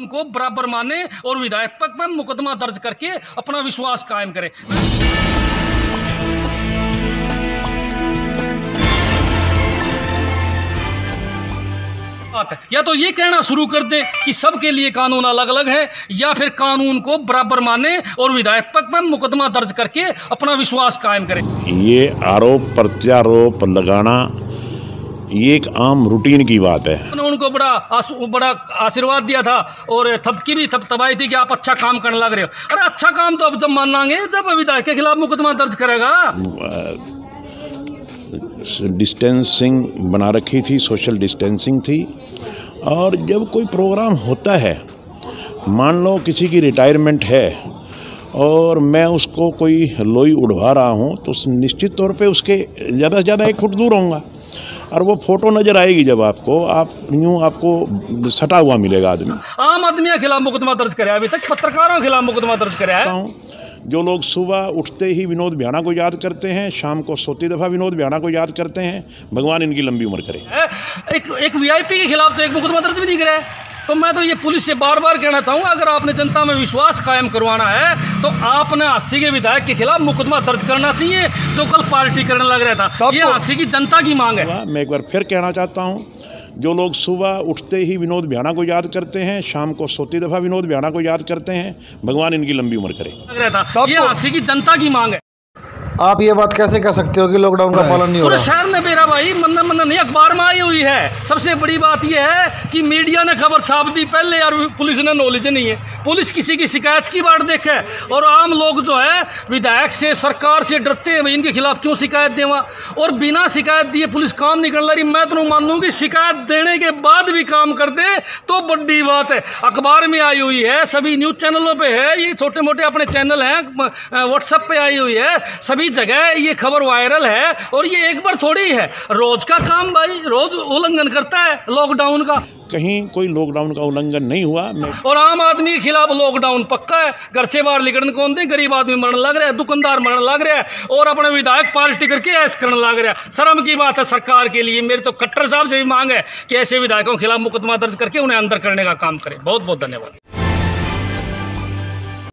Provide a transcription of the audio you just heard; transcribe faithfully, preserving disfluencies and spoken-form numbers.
उनको बराबर माने और विधायक पद पर मुकदमा दर्ज करके अपना विश्वास कायम करे। या तो ये कहना शुरू कर दें कि सबके लिए कानून अलग अलग है, या फिर कानून को बराबर माने और विधायक पद पर मुकदमा दर्ज करके अपना विश्वास कायम करें। ये आरोप प्रत्यारोप लगाना ये एक आम रूटीन की बात है। उनको बड़ा आस, बड़ा आशीर्वाद दिया था और थपकी भी थपथपाई थी कि आप अच्छा काम करने लग रहे हो। अरे अच्छा काम तो अब जब मानेंगे जब विधायक के खिलाफ मुकदमा दर्ज करेगा। डिस्टेंसिंग बना रखी थी, सोशल डिस्टेंसिंग थी। और जब कोई प्रोग्राम होता है, मान लो किसी की रिटायरमेंट है और मैं उसको कोई लोई उड़वा रहा हूँ, तो निश्चित तौर पे उसके ज़्यादा से ज़्यादा एक फुट दूर होऊंगा और वो फोटो नजर आएगी जब आपको, आप यूँ आपको सटा हुआ मिलेगा आदमी। आम आदमी के खिलाफ मुकदमा दर्ज कराया, अभी तक पत्रकारों के खिलाफ मुकदमा दर्ज कराया है। जो लोग सुबह उठते ही विनोद विहाना को याद करते हैं, शाम को सोती दफ़ा विनोद विहाना को याद करते हैं, भगवान इनकी लंबी उम्र करे। एक एक वीआईपी के खिलाफ तो एक मुकदमा दर्ज भी नहीं कराया। तो मैं तो ये पुलिस से बार बार कहना चाहूँगा, अगर आपने जनता में विश्वास कायम करवाना है तो आपने अस्सी के विधायक के खिलाफ मुकदमा दर्ज करना चाहिए, जो कल पार्टी करने लग रहा था। ये अस्सी की जनता की मांग है। मैं एक बार फिर कहना चाहता हूँ, जो लोग सुबह उठते ही विनोद विहाना को याद करते हैं, शाम को सोती दफ़ा विनोद विहाना को याद करते हैं, भगवान इनकी लंबी उम्र करे। ये अस्सी की जनता की मांग है। आप ये बात कैसे कह सकते हो कि लॉकडाउन का पालन नहीं हो रहा? पूरे शहर में मेरा भाई मन्ना मन्ना नहीं, अखबार में आई हुई है। सबसे बड़ी बात यह है कि मीडिया ने खबर छाप दी पहले और पुलिस ने नॉलेज नहीं है। पुलिस किसी की शिकायत की बात देखे और आम लोग जो है विधायक से सरकार से डरते हैं, इनके खिलाफ क्यों शिकायत देवा, और बिना शिकायत दिए पुलिस काम नहीं कर रही। मैं तो मान लूँ कि शिकायत देने के बाद भी काम कर दे तो बड़ी बात है। अखबार में आई हुई है, सभी न्यूज़ चैनलों पर है, ये छोटे मोटे अपने चैनल हैं, व्हाट्सएप पर आई हुई है, सभी जगह ये खबर वायरल है। और ये एक बार थोड़ी है, रोज का काम भाई, रोज उल्लंघन करता है लॉकडाउन का। कहीं कोई लॉकडाउन का उल्लंघन नहीं हुआ। और आम आदमी के खिलाफ लॉकडाउन पक्का है। घर से बाहर निकलने कौन दे, गरीब आदमी मरने लग रहा है, दुकानदार मरने लग रहा है, और अपने विधायक पार्टी करके ऐसे करने लग रहा है। शर्म की बात है सरकार के लिए। मेरी तो खट्टर साहब से भी मांग है कि ऐसे विधायकों के खिलाफ मुकदमा दर्ज करके उन्हें अंदर करने का काम करें। बहुत बहुत धन्यवाद।